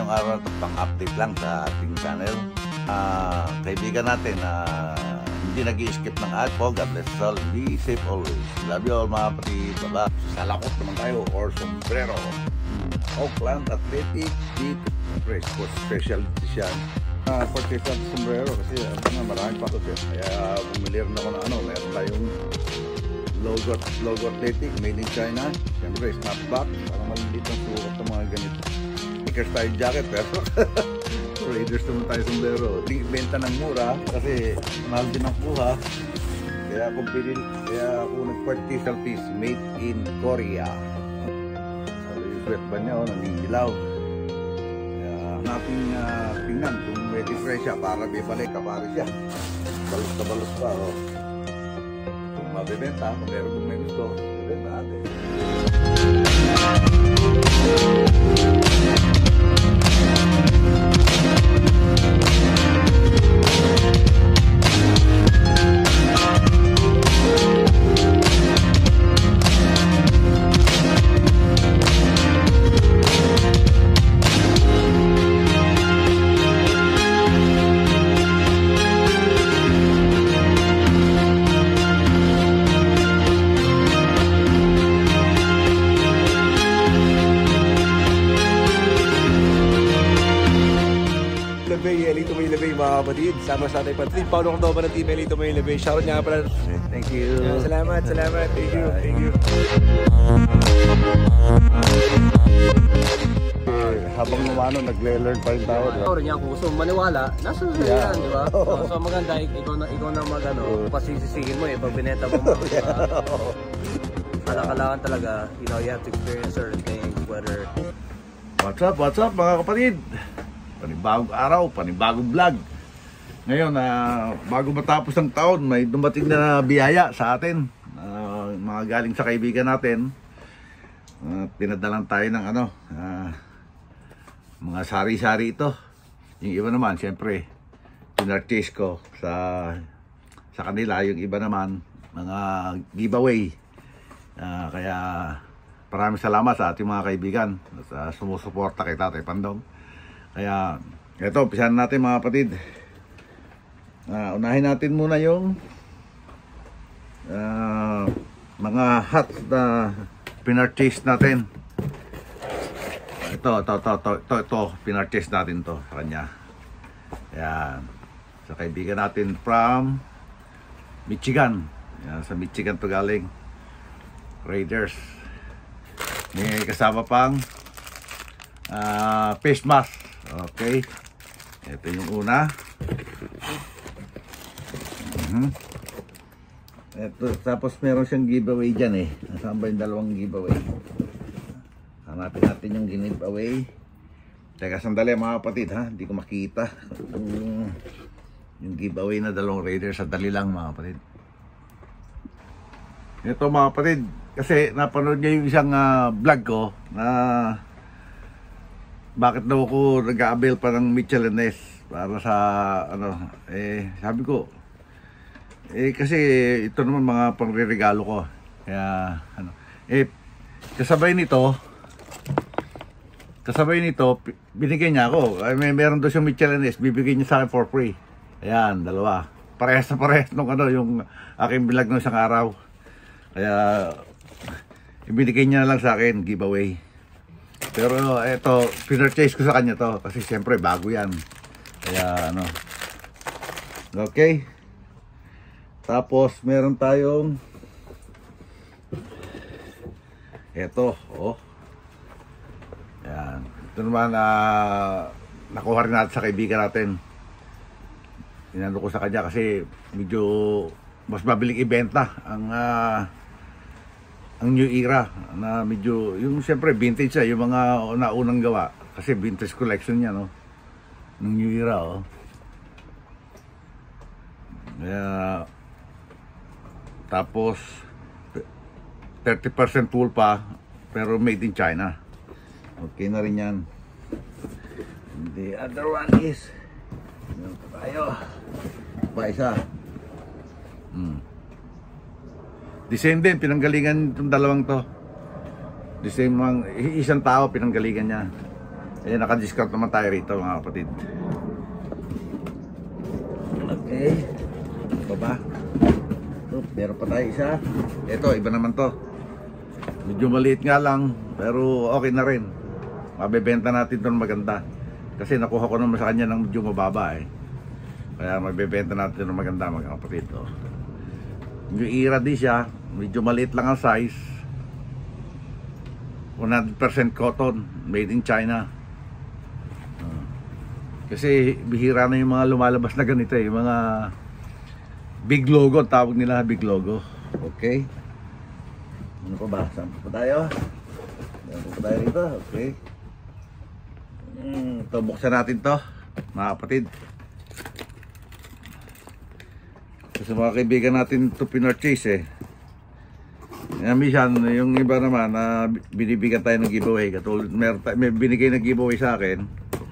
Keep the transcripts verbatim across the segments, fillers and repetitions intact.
ngayong araw na pang-update lang sa ating channel. Uh, kaibigan natin na uh, hindi nag-i-skip ng ad po. God bless us all. Be safe always. Love you all mga kapatid. Baba. Salakot naman tayo or sombrero. Oakland Athletic Deep Race for specialty siya. Uh, purchase ang sombrero kasi uh, maraming pa ito siya. Kaya bumili rin ako ng ano. Meron tayong logo, logo Athletic made in China. Siyempre snapback. Parang maliliit ang sukat ng mga ganito. Sneakers tayo jacket pero Raiders naman tayo sombrero. Di benta ng mura kasi mahal din ang kuha. Kaya ako pinil, kaya ako nag-purchase ng piece made in Korea. So yung sweat ba niya o naninilaw. Kaya natin uh, tingnan kung may difference siya para bibalik ka pare siya. Balos na balos pa o. Kung mabibenta, kung meron kung may gusto, bibenta natin. Elito May Labay mga kapatid, sama sa ating patid Paulo Condoba ng Team Elito May Labay. Shoutout nga pala. Thank you. Yeah, salamat, salamat. Thank you, thank you. Eh, habang umano, nagle-learn pa rin tao. Ikaw rin yan, kung gusto maniwala, nasa sa yeah. yan, di ba? So, so maganda, ikaw na, ikaw na mag ano, pasisisihin mo eh, pag bineta mo mga uh, alakalangan talaga, you know, you have to experience certain things, whether... What's up, what's up mga kapatid? Panibagong araw, panibagong vlog. Ngayon, uh, bago matapos ng taon, may dumating na biyaya sa atin. Uh, mga galing sa kaibigan natin. Uh, pinadalan tayo ng ano, uh, mga sari-sari ito. Yung iba naman, siyempre, pinurchase ko sa, sa kanila. Yung iba naman, mga giveaway. Uh, kaya, maraming salamat sa ating mga kaibigan sa sumusuporta kay Tatay Pandong. Kaya, ito, umpisahan natin mga kapatid. Uh, unahin natin muna yung uh, mga hats na pinurchase natin. Ito, ito, ito, ito, ito, ito pinurchase natin to sa kanya. Ayan. Sa kaibigan natin from Michigan. Ayan, sa Michigan to galing. Raiders. May kasama pang uh, face mask. Okay, ito yung una. uh-huh. Ito, tapos meron siyang giveaway dyan eh. Nasaan ba yung dalawang giveaway? Hanapin natin yung giveaway. Teka sandali mga kapatid ha, hindi ko makita yung, yung giveaway na dalawang Raiders. Sandali lang mga kapatid. Ito mga kapatid, kasi napanood niya yung isang uh, vlog ko na bakit daw ako nag-a-avail pa ng Mitchell and Ness para sa ano, eh sabi ko eh kasi ito naman mga pangre-regalo ko, kaya ano, eh kasabay nito kasabay nito binigay niya ako, ay may meron daw siyang Mitchell and Ness, bibigay niya sa akin for free. Ayan, dalawa, parehas na parehas nung ano, yung aking vlog ng isang araw, kaya ibinigay niya na lang sa akin, giveaway. Pero eto, pinurchase ko sa kanya to kasi siyempre bago yan. Kaya ano. Okay. Tapos meron tayong eto, oh. Yan. Ito naman uh, nakuha rin natin sa kaibigan natin. Inano ko sa kanya kasi medyo mas mabiling ibenta ang uh, ang new era na medyo yung siyempre vintage siya, yung mga naunang gawa kasi vintage collection niya no ng new era oh. Kaya tapos thirty percent wool pa pero made in China. Okay na rin yan. The other one is ano tayo pa isa. Hmm. The same din, pinanggalingan itong dalawang to. The same lang, isang tao pinanggalingan niya. Ayan, naka-discount naman tayo rito mga kapatid. Okay. Ito ba? Ito, meron pa tayo isa. Ito, iba naman to. Medyo maliit nga lang, pero okay na rin. Mabebenta natin ito maganda. Kasi nakuha ko naman sa kanya ng medyo mababa eh. Kaya mabebenta natin ito maganda mga kapatid. Oh. Yung Era di siya, medyo maliit lang ang size. one hundred percent cotton, made in China. Kasi bihira na yung mga lumalabas na ganito eh, yung mga big logo, tawag nila big logo. Okay. Ano pa ba? Saan pa tayo? Saan pa tayo rito? Okay. Hmm, ito, buksan natin to mga kapatid. Kasi mga kaibigan natin ito pinurchase eh. Yan, minsan, yung iba naman na uh, binibigyan tayo ng giveaway. Katulad, may, may binigay na giveaway sa akin.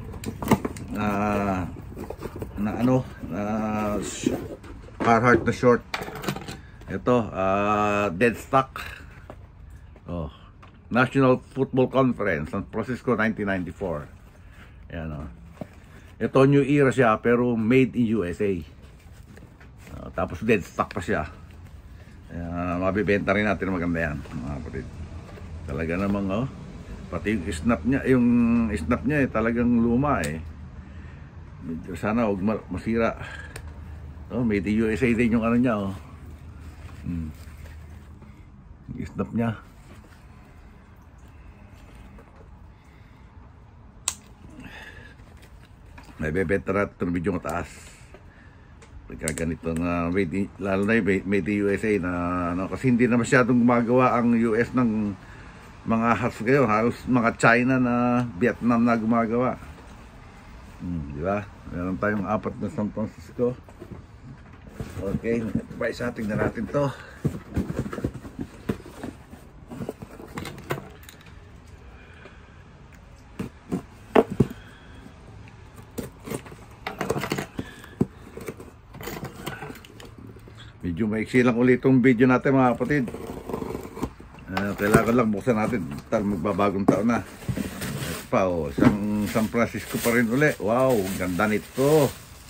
Uh, na ano uh, Carhartt na short. Ito uh, dead stock. Oh, National Football Conference San Francisco nineteen ninety-four. Yan, oh. Ito New Era siya pero made in U S A. Uh, tapos dead stock pa siya. Uh, mabibenta rin natin maganda yan mga kapatid. Talaga namang oh, pati yung snap niya, yung snap niya eh, talagang luma eh. Sana huwag masira. Oh, made in U S A din yung ano niya oh. Hmm. Snap niya. May bebenta natin itong medyo mataas. Pagka ganito na made in, lalo na yung made in U S A na ano, kasi hindi na masyadong gumagawa ang U S ng mga hats ngayon. Halos mga China na Vietnam na gumagawa. Hmm, di ba? Meron tayong apat na San Francisco. Okay, pa isa, tingnan natin to. Medyo maiksi lang ulit itong video natin mga kapatid. Uh, kailangan lang buksan natin. Tal magbabagong taon na. Ito pa oh, isang San Francisco pa rin uli. Wow, ganda nito.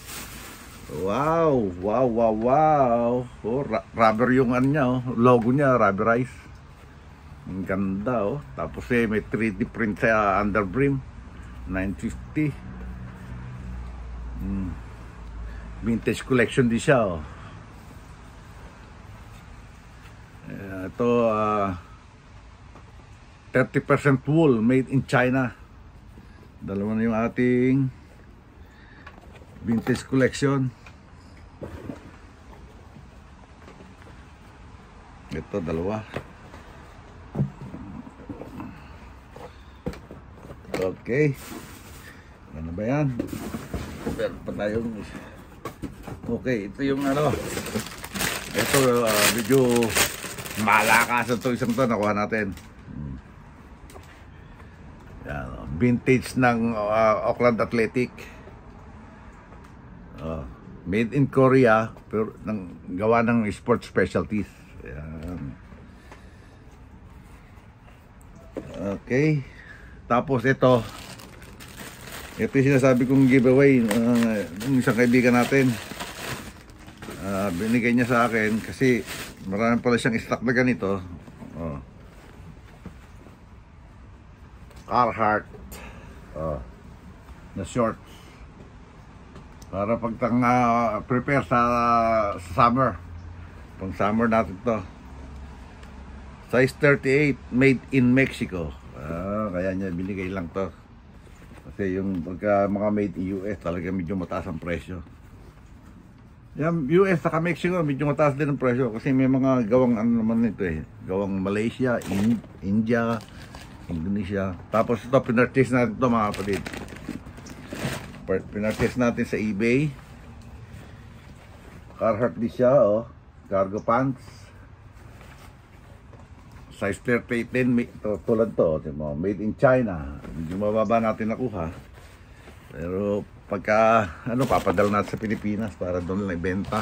Wow, wow, wow, wow. Oh, rubber yung ano niya, oh. Logo niya, rubberized. Ang ganda oh. Tapos eh, may three D print sa underbrim. nine fifty. Hmm. Vintage collection din siya oh. Uh, ito uh, thirty percent wool made in China. Dalawa na yung ating vintage collection. Ito dalawa. Okay. Ano ba yan? Meron pa tayong okay, ito yung ano. Ito uh, medyo malakas ito isang to nakuha natin. Yan, vintage ng uh, Oakland Athletic. Uh, made in Korea pero ng gawa ng sports specialties. Yan. Okay. Tapos ito. Ito yung sinasabi kong giveaway uh, ng isang kaibigan natin. Uh, binigay niya sa akin kasi marami pala siyang stock na ganito. Oh. Carhartt oh. na short para pag tang uh, prepare sa, sa summer. Pang summer natin to. Size thirty-eight, made in Mexico. Ah, kaya niya binigay lang to. Kasi yung pagka mga made in U S talaga medyo mataas ang presyo. Yung U S saka Mexico medyo mataas din ang presyo kasi may mga gawang ano naman nito eh. Gawang Malaysia, in, India, Indonesia. Tapos ito pinurchase natin ito mga kapatid. Pinurchase natin sa eBay. Carhartt di siya oh. Cargo pants. Size thirty-eight din to, tulad to, diba? Made in China. Medyo mababa natin nakuha. Pero pagka ano papadala natin sa Pilipinas para doon lang ibenta.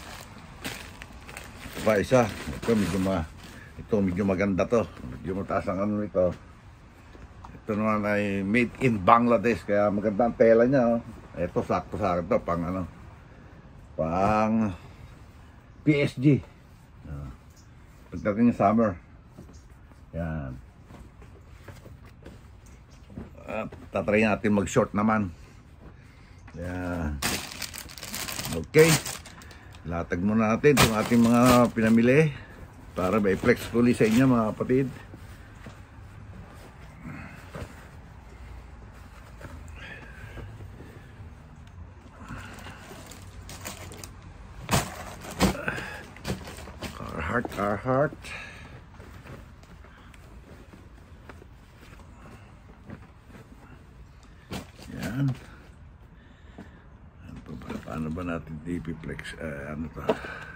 Ito pa isa. Ito medyo ma ito medyo maganda to. Medyo mataas ang ano nito. Ito naman ay made in Bangladesh, kaya maganda ang tela niya. Oh. Ito, sakto sa akin to, pang ano, pang P S G. Uh, pagdating ng summer. Yan. At tatry natin mag-short naman. Yan. Okay. Latag muna natin itong ating mga pinamili para may flex fully sa inyo mga kapatid. Carhartt, Carhartt. Yan. Ano ba, paano ba natin D P Flex? Uh, ano to?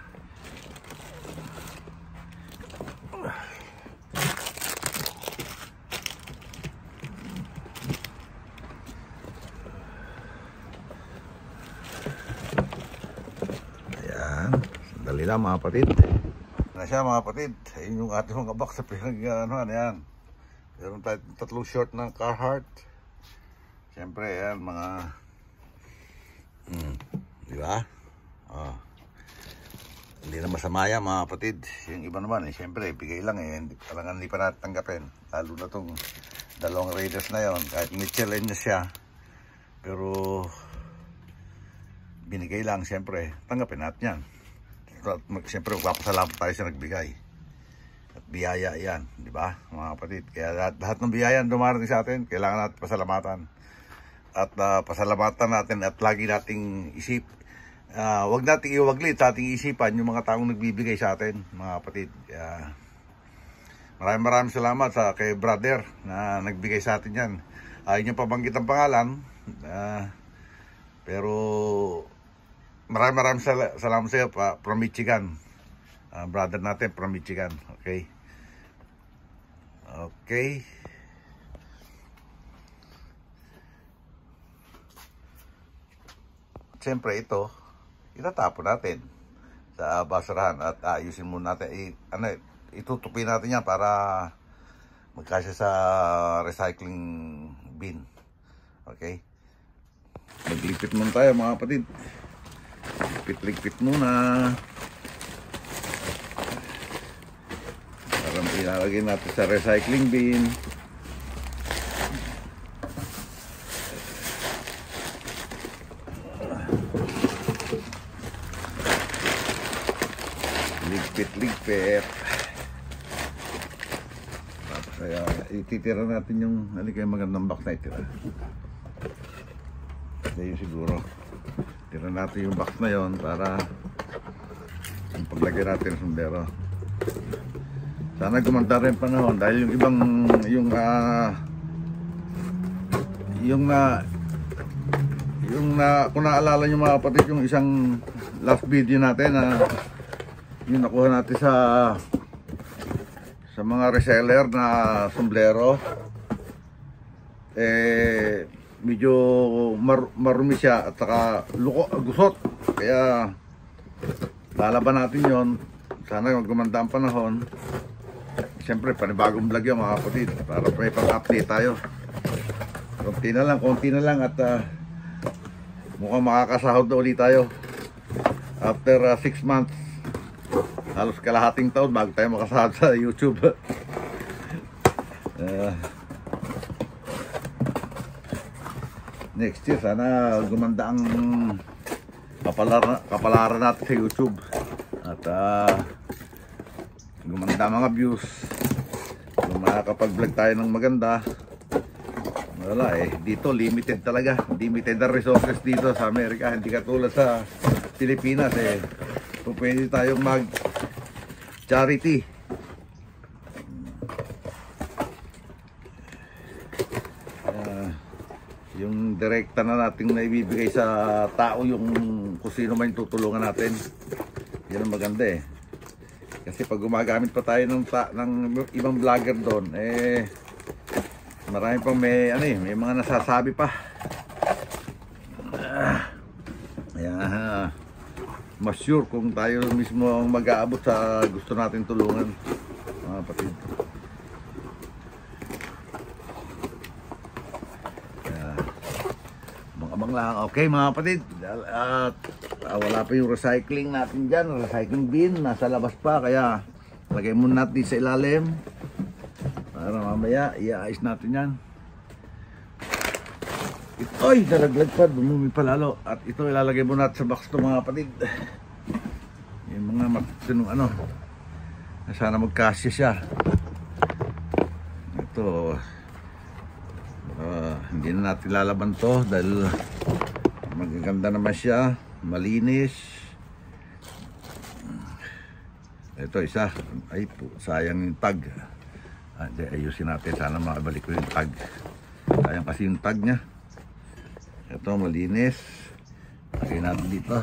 Ayan. Sandali lang mga kapatid. Na siya mga kapatid. Ayun yung ating mga box sa pinag ano, ano yan. Meron tayo tatlong short ng Carhartt. Siyempre, yan, mga, hmm, di ba? Oh. Hindi na masama yan, mga kapatid. Yung iba naman, eh, siyempre, bigay lang eh. Hindi, parang hindi pa natin tanggapin. Lalo na itong dalawang Raiders na yon. Kahit Mitchell niya siya. Pero, binigay lang, siyempre, tanggapin natin yan. Siyempre, magpapasalamat tayo sa nagbigay. At biyaya yan, di ba, mga kapatid? Kaya lahat, lahat ng biyaya dumarating sa atin, kailangan natin pasalamatan. At uh, pasalamatan natin at lagi nating isip, uh, wag nating iwaglit sa ating isipan yung mga taong nagbibigay sa atin, mga kapatid. Uh, maraming maraming salamat sa kay brother na nagbigay sa atin yan. Ayaw niya pabanggit ang pangalan, uh, pero maraming maraming sal salamat sa iyo pa, from Michigan. Uh, brother natin from Michigan. Okay. Okay. Siyempre ito, itatapon natin sa basurahan at ayusin muna natin. I, ano, itutupi natin yan para magkasya sa recycling bin. Okay? Magligpit muna tayo mga kapatid. Ligpit-ligpit muna. Para ilalagay natin sa recycling bin. Ligpit-ligpit. Tapos ay, ititira natin yung halika yung magandang box na itira. Ito yun siguro. Tira natin yung box na yon para yung paglagay natin ng sombrero. Sana gumanda rin panahon dahil yung ibang yung uh, yung na uh, yung na uh, kung naalala nyo mga kapatid yung isang last video natin na uh, yung nakuha natin sa sa mga reseller na sombrero, eh medyo mar marumi siya at saka luko, gusot, kaya lalaban natin yon. Sana gumanda ang panahon. Siyempre panibagong vlog yan mga kapatid para may pang-update tayo. Konti na lang, konti na lang at uh, mukhang makakasahod na ulit tayo after uh, six months. Halos kalahating taon bago tayo makasahod sa YouTube. uh, next year sana gumanda ang kapalaran, kapalaran natin sa YouTube at uh, gumanda mga views. Kung makakapag-vlog tayo ng maganda, wala eh, dito limited talaga, limited ang resources dito sa Amerika, hindi katulad sa Pilipinas eh. Kung pwede tayong mag charity. Uh, yung direkta na nating naibibigay sa tao yung kung sino man tutulungan natin. Yan ang maganda eh. Kasi pag gumagamit pa tayo ng, ta ng ibang vlogger doon, eh marami pang may ano eh, may mga nasasabi pa. Ah, ayan. Mas sure kung tayo mismo ang mag-aabot sa gusto natin tulungan, mga kapatid. Abang lang. Okay mga kapatid. At uh, wala pa yung recycling natin dyan. Recycling bin. Nasa labas pa. Kaya lagay muna natin sa ilalim. Para mamaya iaayos natin yan. Ito, ay, dalaglag pa. Bumumi pa lalo. At ito ilalagay muna natin sa box to mga kapatid. Yung mga matinong ano. Sana magkasya siya. Ito. Uh, hindi na natin lalaban to dahil magaganda naman siya, malinis. Ito isa, ay po, sayang yung tag. Ah, di, ayusin natin, sana makabalik ko yung tag. Sayang kasi yung tag nya. Ito malinis. Lagay natin dito.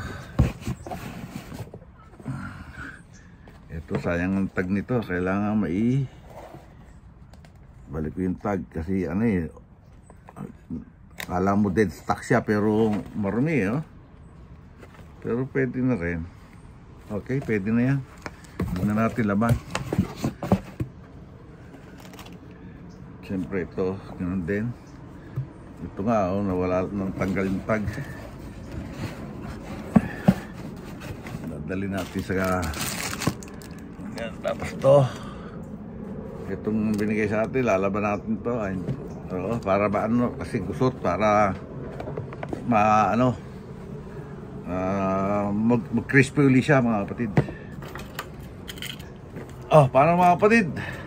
Ito sayang yung tag nito, kailangan mai balik ko yung tag kasi ano eh, kala mo dead stock siya pero marumi eh, oh. Pero pwede na rin. Okay, pwede na yan. Hindi na natin laban. Siyempre ito, ganoon din. Ito nga, oh, nawala nang tanggal yung tag. Dadali natin sa yan, tapos to itong binigay sa atin, lalaban natin to. Ay, oo, para ba ano, kasi gusot, para ma ano uh, mag, mag crispy uli siya mga kapatid. Oh, paano mga kapatid?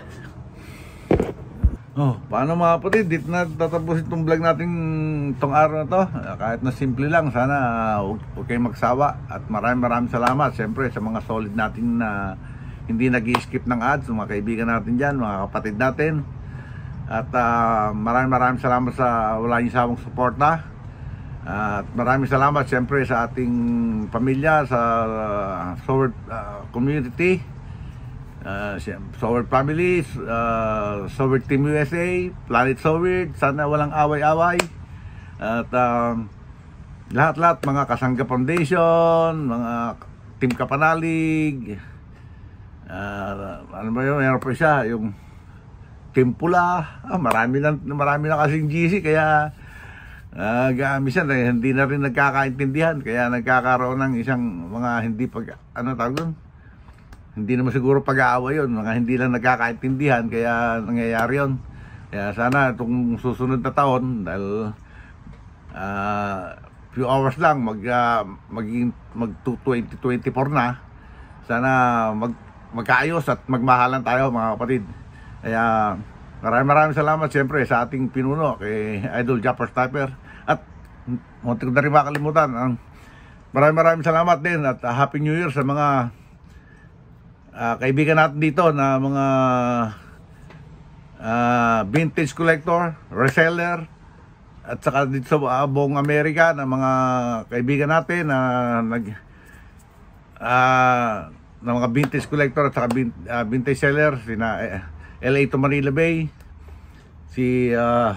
Oh, paano mga kapatid? Dito na tatapos itong vlog natin itong araw na to. Kahit na simple lang, sana huwag uh, kayong magsawa. At maraming maraming salamat siyempre sa mga solid natin na uh, hindi nag-i-skip ng ads, mga kaibigan natin dyan, mga kapatid natin. At uh, maraming maraming salamat sa wala niyong sawang suporta. At uh, maraming salamat siyempre sa ating pamilya, sa uh, Soward uh, community, uh, Soward families, uh, Soward Team U S A, Planet Soward. Sana walang away-away. At uh, lahat-lahat, mga Kasangga Foundation, mga Team Kapanalig, Uh, ano ba yun, meron pa siya yung Team Pula. Ah, marami na, marami na kasing G C, kaya uh, minsan eh, hindi na rin nagkakaintindihan, kaya nagkakaroon ng isang mga hindi pag ano tawag doon, hindi naman siguro pag-aaway yun, mga hindi lang nagkakaintindihan, kaya nangyayari yun. Kaya sana itong susunod na taon, dahil uh, few hours lang mag uh, maging mag twenty twenty-four na, sana mag magkaayos at magmahalan tayo mga kapatid. Kaya maraming maraming salamat siyempre sa ating pinuno, kay Idol Japper Sniper. At muntik na rin makalimutan, ang maraming maraming salamat din at uh, Happy New Year sa mga uh, kaibigan natin dito na mga uh, vintage collector, reseller, at saka dito sa uh, buong Amerika na mga kaibigan natin na uh, nag uh, ng mga vintage collector at saka uh, vintage seller, sina uh, L A to Manila Bay, si uh,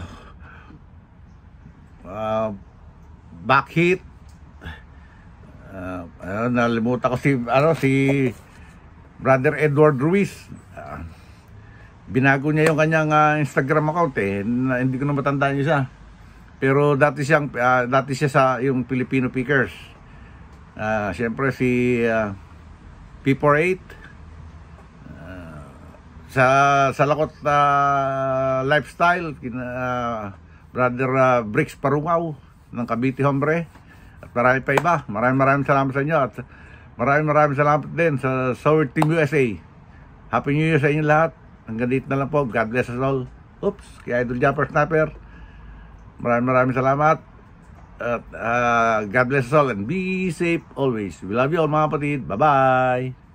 uh, Backheat, uh, uh, nalimutan ko si ano si Brother Edward Ruiz. Uh, binago niya yung kanyang uh, Instagram account eh, na, hindi ko na matandaan niya siya, pero dati siyang uh, dati siya sa yung Filipino Pickers. Uh, siyempre si uh, P forty-eight, uh, sa sa Lakot uh, Lifestyle, kina uh, Brother uh, Bricks Parungaw ng Cavite Hombre, at marami pa iba. Maraming maraming salamat sa inyo, at maraming maraming salamat din sa Soward Team U S A. Happy New Year sa inyo lahat. Hanggang dito na lang po. God bless us all. Oops, kay Idol Japper Sniper. Maraming maraming salamat. At uh, God bless us all and be safe always. We love you all mga kapatid. Bye-bye.